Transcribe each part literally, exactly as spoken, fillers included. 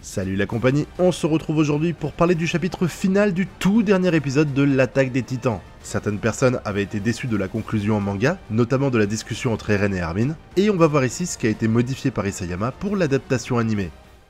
Salut la compagnie, on se retrouve aujourd'hui pour parler du chapitre final du tout dernier épisode de l'Attaque des Titans. Certaines personnes avaient été déçues de la conclusion en manga, notamment de la discussion entre Eren et Armin, et on va voir ici ce qui a été modifié par Isayama pour l'adaptation animée.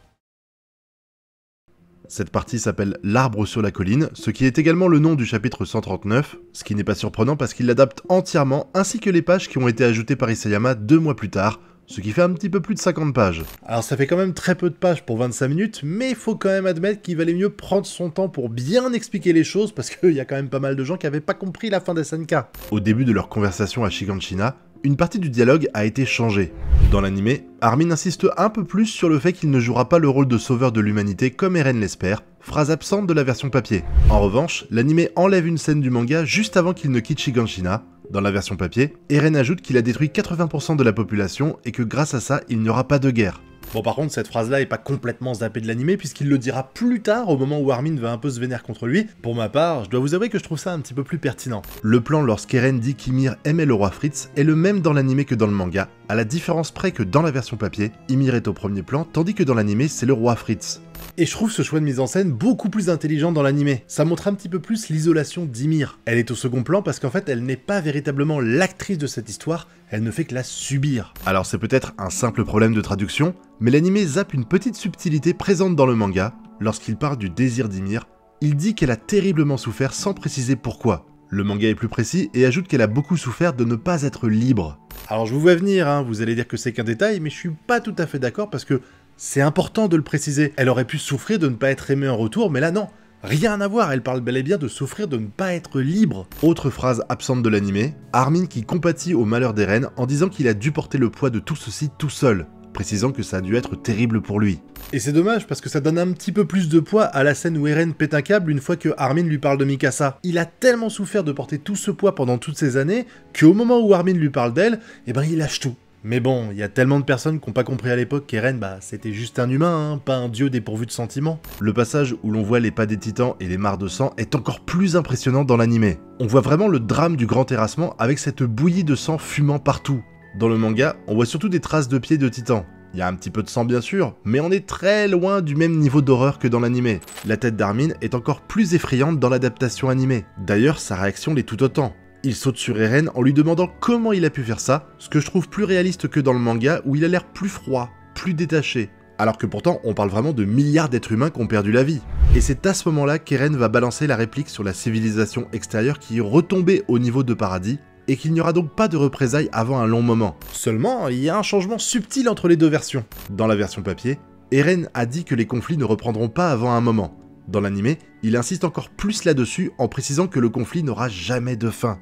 Cette partie s'appelle L'Arbre sur la colline, ce qui est également le nom du chapitre cent trente-neuf, ce qui n'est pas surprenant parce qu'il l'adapte entièrement, ainsi que les pages qui ont été ajoutées par Isayama deux mois plus tard, ce qui fait un petit peu plus de cinquante pages. Alors ça fait quand même très peu de pages pour vingt-cinq minutes, mais il faut quand même admettre qu'il valait mieux prendre son temps pour bien expliquer les choses, parce qu'il y a quand même pas mal de gens qui n'avaient pas compris la fin des S N K. Au début de leur conversation à Shiganshina, une partie du dialogue a été changée. Dans l'animé, Armin insiste un peu plus sur le fait qu'il ne jouera pas le rôle de sauveur de l'humanité comme Eren l'espère, phrase absente de la version papier. En revanche, l'animé enlève une scène du manga juste avant qu'il ne quitte Shiganshina. Dans la version papier, Eren ajoute qu'il a détruit quatre-vingts pour cent de la population et que grâce à ça, il n'y aura pas de guerre. Bon par contre, cette phrase-là est pas complètement zappée de l'animé puisqu'il le dira plus tard au moment où Armin va un peu se vénère contre lui. Pour ma part, je dois vous avouer que je trouve ça un petit peu plus pertinent. Le plan lorsqu'Eren dit qu'Ymir aimait le roi Fritz est le même dans l'animé que dans le manga, à la différence près que dans la version papier, Ymir est au premier plan tandis que dans l'animé c'est le roi Fritz. Et je trouve ce choix de mise en scène beaucoup plus intelligent dans l'animé. Ça montre un petit peu plus l'isolation d'Ymir. Elle est au second plan parce qu'en fait elle n'est pas véritablement l'actrice de cette histoire, elle ne fait que la subir. Alors c'est peut-être un simple problème de traduction, mais l'animé zappe une petite subtilité présente dans le manga. Lorsqu'il parle du désir d'Ymir, il dit qu'elle a terriblement souffert sans préciser pourquoi. Le manga est plus précis et ajoute qu'elle a beaucoup souffert de ne pas être libre. Alors je vous vois venir, hein, vous allez dire que c'est qu'un détail, mais je suis pas tout à fait d'accord parce que c'est important de le préciser. Elle aurait pu souffrir de ne pas être aimée en retour, mais là non, rien à voir, elle parle bel et bien de souffrir de ne pas être libre. Autre phrase absente de l'animé, Armin qui compatit au malheur d'Eren en disant qu'il a dû porter le poids de tout ceci tout seul, précisant que ça a dû être terrible pour lui. Et c'est dommage parce que ça donne un petit peu plus de poids à la scène où Eren pète un câble une fois que Armin lui parle de Mikasa. Il a tellement souffert de porter tout ce poids pendant toutes ces années qu'au moment où Armin lui parle d'elle, eh ben il lâche tout. Mais bon, il y a tellement de personnes qui n'ont pas compris à l'époque qu'Eren, bah, c'était juste un humain, hein, pas un dieu dépourvu de sentiments. Le passage où l'on voit les pas des titans et les mares de sang est encore plus impressionnant dans l'animé. On voit vraiment le drame du grand terrassement avec cette bouillie de sang fumant partout. Dans le manga, on voit surtout des traces de pieds de titans. Il y a un petit peu de sang bien sûr, mais on est très loin du même niveau d'horreur que dans l'animé. La tête d'Armin est encore plus effrayante dans l'adaptation animée. D'ailleurs, sa réaction l'est tout autant. Il saute sur Eren en lui demandant comment il a pu faire ça, ce que je trouve plus réaliste que dans le manga où il a l'air plus froid, plus détaché. Alors que pourtant, on parle vraiment de milliards d'êtres humains qui ont perdu la vie. Et c'est à ce moment-là qu'Eren va balancer la réplique sur la civilisation extérieure qui est retombée au niveau de paradis, et qu'il n'y aura donc pas de représailles avant un long moment. Seulement, il y a un changement subtil entre les deux versions. Dans la version papier, Eren a dit que les conflits ne reprendront pas avant un moment. Dans l'animé, il insiste encore plus là-dessus en précisant que le conflit n'aura jamais de fin.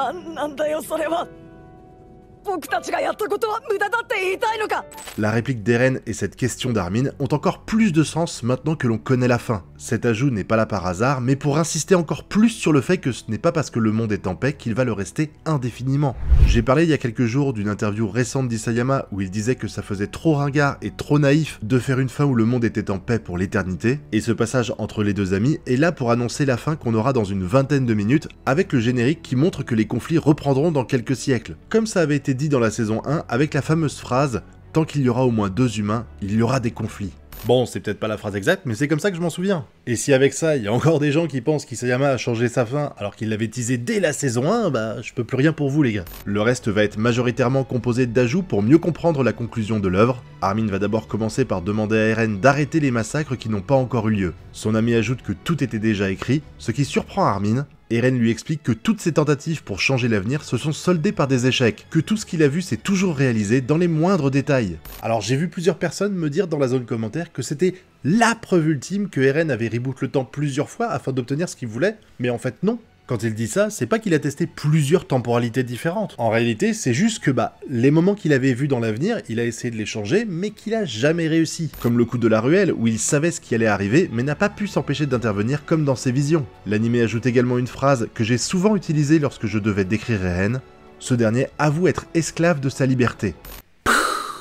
La réplique d'Eren et cette question d'Armin ont encore plus de sens maintenant que l'on connaît la fin. Cet ajout n'est pas là par hasard, mais pour insister encore plus sur le fait que ce n'est pas parce que le monde est en paix qu'il va le rester indéfiniment. J'ai parlé il y a quelques jours d'une interview récente d'Isayama où il disait que ça faisait trop ringard et trop naïf de faire une fin où le monde était en paix pour l'éternité, et ce passage entre les deux amis est là pour annoncer la fin qu'on aura dans une vingtaine de minutes avec le générique qui montre que les conflits reprendront dans quelques siècles. Comme ça avait été dit dans la saison un avec la fameuse phrase « Tant qu'il y aura au moins deux humains, il y aura des conflits ». Bon, c'est peut-être pas la phrase exacte, mais c'est comme ça que je m'en souviens. Et si avec ça, il y a encore des gens qui pensent qu'Isayama a changé sa fin alors qu'il l'avait teasé dès la saison un, bah je peux plus rien pour vous les gars. Le reste va être majoritairement composé d'ajouts pour mieux comprendre la conclusion de l'œuvre. Armin va d'abord commencer par demander à Eren d'arrêter les massacres qui n'ont pas encore eu lieu. Son ami ajoute que tout était déjà écrit, ce qui surprend Armin. Eren lui explique que toutes ses tentatives pour changer l'avenir se sont soldées par des échecs, que tout ce qu'il a vu s'est toujours réalisé dans les moindres détails. Alors j'ai vu plusieurs personnes me dire dans la zone commentaire que c'était la preuve ultime que Eren avait reboot le temps plusieurs fois afin d'obtenir ce qu'il voulait, mais en fait non. Quand il dit ça, c'est pas qu'il a testé plusieurs temporalités différentes. En réalité, c'est juste que bah, les moments qu'il avait vus dans l'avenir, il a essayé de les changer, mais qu'il a jamais réussi. Comme le coup de la ruelle, où il savait ce qui allait arriver, mais n'a pas pu s'empêcher d'intervenir comme dans ses visions. L'animé ajoute également une phrase que j'ai souvent utilisée lorsque je devais décrire Eren. Ce dernier avoue être esclave de sa liberté.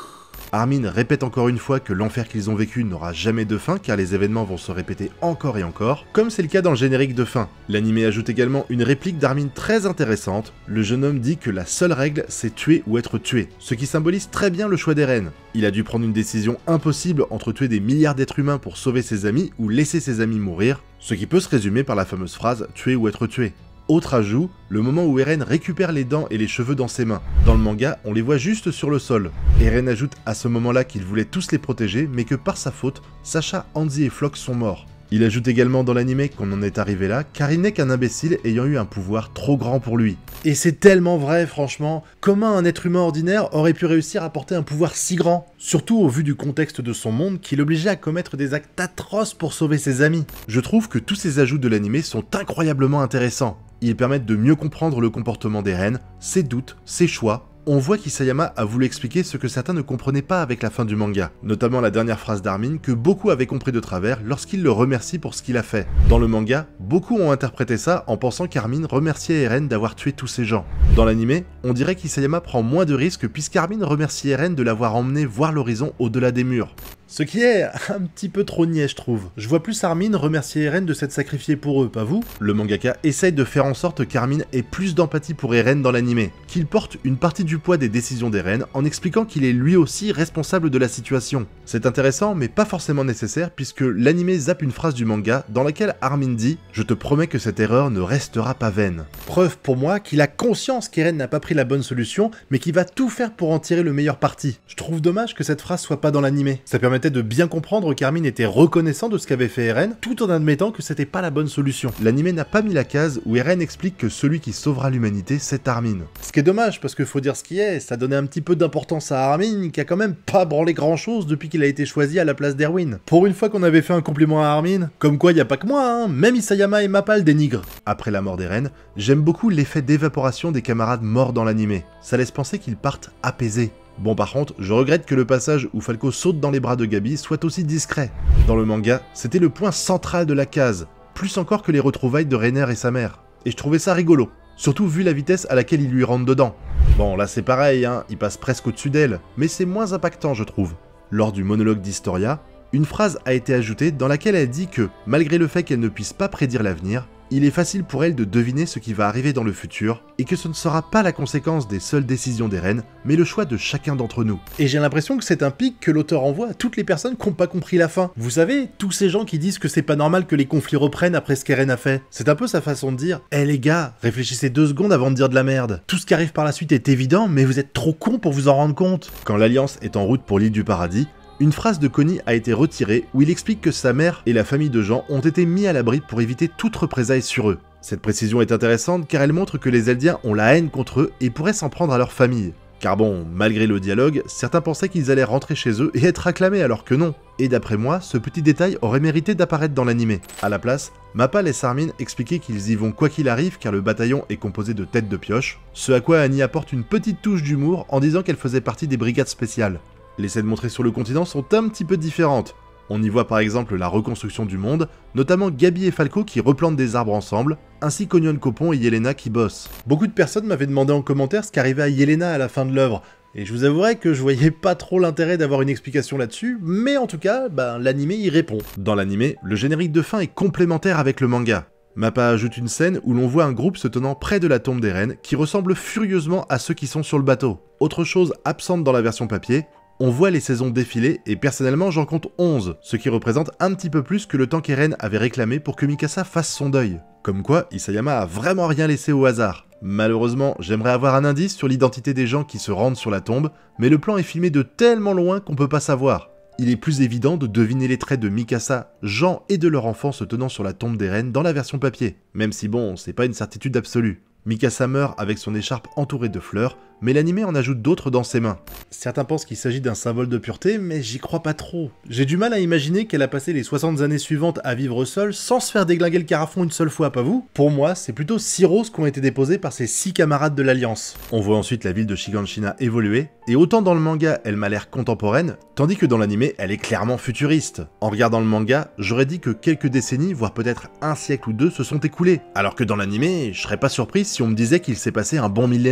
Armin répète encore une fois que l'enfer qu'ils ont vécu n'aura jamais de fin car les événements vont se répéter encore et encore, comme c'est le cas dans le générique de fin. L'anime ajoute également une réplique d'Armin très intéressante. Le jeune homme dit que la seule règle c'est tuer ou être tué, ce qui symbolise très bien le choix d'Eren. Il a dû prendre une décision impossible entre tuer des milliards d'êtres humains pour sauver ses amis ou laisser ses amis mourir, ce qui peut se résumer par la fameuse phrase « tuer ou être tué ». Autre ajout, le moment où Eren récupère les dents et les cheveux dans ses mains. Dans le manga, on les voit juste sur le sol. Eren ajoute à ce moment-là qu'il voulait tous les protéger, mais que par sa faute, Sasha, Hanzi et Floch sont morts. Il ajoute également dans l'anime qu'on en est arrivé là, car il n'est qu'un imbécile ayant eu un pouvoir trop grand pour lui. Et c'est tellement vrai, franchement. Comment un être humain ordinaire aurait pu réussir à porter un pouvoir si grand? Surtout au vu du contexte de son monde qui l'obligeait à commettre des actes atroces pour sauver ses amis. Je trouve que tous ces ajouts de l'anime sont incroyablement intéressants. Ils permettent de mieux comprendre le comportement d'Eren, ses doutes, ses choix. On voit qu'Isayama a voulu expliquer ce que certains ne comprenaient pas avec la fin du manga, notamment la dernière phrase d'Armin que beaucoup avaient compris de travers lorsqu'il le remercie pour ce qu'il a fait. Dans le manga, beaucoup ont interprété ça en pensant qu'Armin remerciait Eren d'avoir tué tous ces gens. Dans l'anime, on dirait qu'Isayama prend moins de risques puisqu'Armin remercie Eren de l'avoir emmené voir l'horizon au-delà des murs. Ce qui est un petit peu trop niais, je trouve. Je vois plus Armin remercier Eren de s'être sacrifié pour eux, pas vous? Le mangaka essaye de faire en sorte qu'Armin ait plus d'empathie pour Eren dans l'anime, qu'il porte une partie du poids des décisions d'Eren en expliquant qu'il est lui aussi responsable de la situation. C'est intéressant, mais pas forcément nécessaire, puisque l'anime zappe une phrase du manga dans laquelle Armin dit « Je te promets que cette erreur ne restera pas vaine ». Preuve pour moi qu'il a conscience qu'Eren n'a pas pris la bonne solution, mais qu'il va tout faire pour en tirer le meilleur parti. Je trouve dommage que cette phrase soit pas dans l'anime. Ça permet de bien comprendre qu'Armin était reconnaissant de ce qu'avait fait Eren, tout en admettant que c'était pas la bonne solution. L'anime n'a pas mis la case où Eren explique que celui qui sauvera l'humanité, c'est Armin. Ce qui est dommage, parce que faut dire ce qui est, ça donnait un petit peu d'importance à Armin, qui a quand même pas branlé grand chose depuis qu'il a été choisi à la place d'Erwin. Pour une fois qu'on avait fait un compliment à Armin, comme quoi y a pas que moi, hein, même Isayama et Mappa le dénigrent. Après la mort d'Eren, j'aime beaucoup l'effet d'évaporation des camarades morts dans l'anime. Ça laisse penser qu'ils partent apaisés. Bon par contre, je regrette que le passage où Falco saute dans les bras de Gabi soit aussi discret. Dans le manga, c'était le point central de la case, plus encore que les retrouvailles de Reiner et sa mère. Et je trouvais ça rigolo, surtout vu la vitesse à laquelle il lui rentre dedans. Bon là c'est pareil, hein, il passe presque au-dessus d'elle, mais c'est moins impactant je trouve. Lors du monologue d'Historia, une phrase a été ajoutée dans laquelle elle dit que, malgré le fait qu'elle ne puisse pas prédire l'avenir, il est facile pour elle de deviner ce qui va arriver dans le futur, et que ce ne sera pas la conséquence des seules décisions d'Eren, mais le choix de chacun d'entre nous. Et j'ai l'impression que c'est un pic que l'auteur envoie à toutes les personnes qui n'ont pas compris la fin. Vous savez, tous ces gens qui disent que c'est pas normal que les conflits reprennent après ce qu'Eren a fait. C'est un peu sa façon de dire « Eh les gars, réfléchissez deux secondes avant de dire de la merde. Tout ce qui arrive par la suite est évident, mais vous êtes trop cons pour vous en rendre compte. » Quand l'Alliance est en route pour l'île du paradis, une phrase de Connie a été retirée où il explique que sa mère et la famille de Jean ont été mis à l'abri pour éviter toute représaille sur eux. Cette précision est intéressante car elle montre que les Eldiens ont la haine contre eux et pourraient s'en prendre à leur famille. Car bon, malgré le dialogue, certains pensaient qu'ils allaient rentrer chez eux et être acclamés alors que non. Et d'après moi, ce petit détail aurait mérité d'apparaître dans l'anime. À la place, Mappa laisse Armin expliquer qu'ils y vont quoi qu'il arrive car le bataillon est composé de têtes de pioche, ce à quoi Annie apporte une petite touche d'humour en disant qu'elle faisait partie des brigades spéciales. Les scènes montrées sur le continent sont un petit peu différentes. On y voit par exemple la reconstruction du monde, notamment Gabi et Falco qui replantent des arbres ensemble, ainsi qu'Onion Copon et Yelena qui bossent. Beaucoup de personnes m'avaient demandé en commentaire ce qu'arrivait à Yelena à la fin de l'œuvre, et je vous avouerai que je voyais pas trop l'intérêt d'avoir une explication là-dessus, mais en tout cas, ben, l'anime y répond. Dans l'anime, le générique de fin est complémentaire avec le manga. Mappa ajoute une scène où l'on voit un groupe se tenant près de la tombe d'Eren qui ressemble furieusement à ceux qui sont sur le bateau. Autre chose absente dans la version papier, on voit les saisons défiler et personnellement j'en compte onze, ce qui représente un petit peu plus que le temps qu'Eren avait réclamé pour que Mikasa fasse son deuil. Comme quoi, Isayama a vraiment rien laissé au hasard. Malheureusement, j'aimerais avoir un indice sur l'identité des gens qui se rendent sur la tombe, mais le plan est filmé de tellement loin qu'on peut pas savoir. Il est plus évident de deviner les traits de Mikasa, Jean et de leur enfant se tenant sur la tombe d'Eren dans la version papier, même si bon, c'est pas une certitude absolue. Mikasa meurt avec son écharpe entourée de fleurs, mais l'anime en ajoute d'autres dans ses mains. Certains pensent qu'il s'agit d'un symbole de pureté, mais j'y crois pas trop. J'ai du mal à imaginer qu'elle a passé les soixante années suivantes à vivre seule sans se faire déglinguer le carafon une seule fois, pas vous? Pour moi, c'est plutôt six roses qui ont été déposées par ses six camarades de l'Alliance. On voit ensuite la ville de Shiganshina évoluer, et autant dans le manga, elle m'a l'air contemporaine, tandis que dans l'anime, elle est clairement futuriste. En regardant le manga, j'aurais dit que quelques décennies, voire peut-être un siècle ou deux, se sont écoulés, alors que dans l'anime, je serais pas surpris si on me disait qu'il s'est passé un bon millénaire.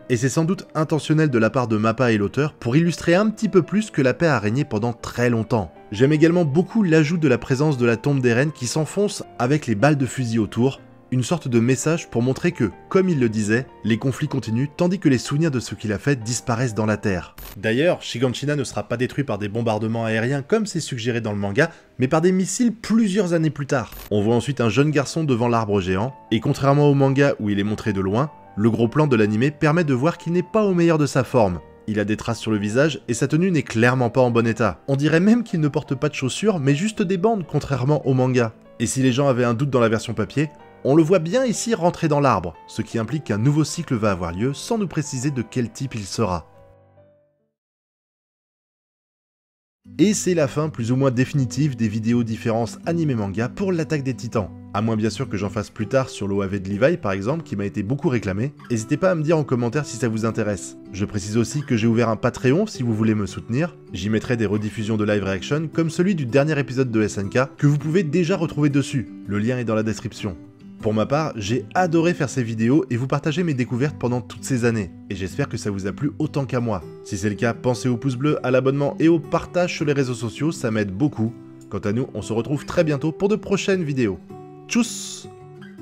Et c'est sans doute intentionnel de la part de Mappa et l'auteur pour illustrer un petit peu plus que la paix a régné pendant très longtemps. J'aime également beaucoup l'ajout de la présence de la tombe d'Eren qui s'enfonce avec les balles de fusil autour, une sorte de message pour montrer que, comme il le disait, les conflits continuent tandis que les souvenirs de ce qu'il a fait disparaissent dans la terre. D'ailleurs, Shiganshina ne sera pas détruit par des bombardements aériens comme c'est suggéré dans le manga, mais par des missiles plusieurs années plus tard. On voit ensuite un jeune garçon devant l'arbre géant, et contrairement au manga où il est montré de loin, le gros plan de l'animé permet de voir qu'il n'est pas au meilleur de sa forme. Il a des traces sur le visage et sa tenue n'est clairement pas en bon état. On dirait même qu'il ne porte pas de chaussures mais juste des bandes contrairement au manga. Et si les gens avaient un doute dans la version papier, on le voit bien ici rentrer dans l'arbre, ce qui implique qu'un nouveau cycle va avoir lieu sans nous préciser de quel type il sera. Et c'est la fin plus ou moins définitive des vidéos différences anime-manga pour l'attaque des titans. À moins bien sûr que j'en fasse plus tard sur l'O A V de Levi par exemple, qui m'a été beaucoup réclamé. N'hésitez pas à me dire en commentaire si ça vous intéresse. Je précise aussi que j'ai ouvert un Patreon si vous voulez me soutenir. J'y mettrai des rediffusions de live reaction comme celui du dernier épisode de S N K que vous pouvez déjà retrouver dessus. Le lien est dans la description. Pour ma part, j'ai adoré faire ces vidéos et vous partager mes découvertes pendant toutes ces années, et j'espère que ça vous a plu autant qu'à moi. Si c'est le cas, pensez au pouce bleu, à l'abonnement et au partage sur les réseaux sociaux, ça m'aide beaucoup. Quant à nous, on se retrouve très bientôt pour de prochaines vidéos. Tchuss!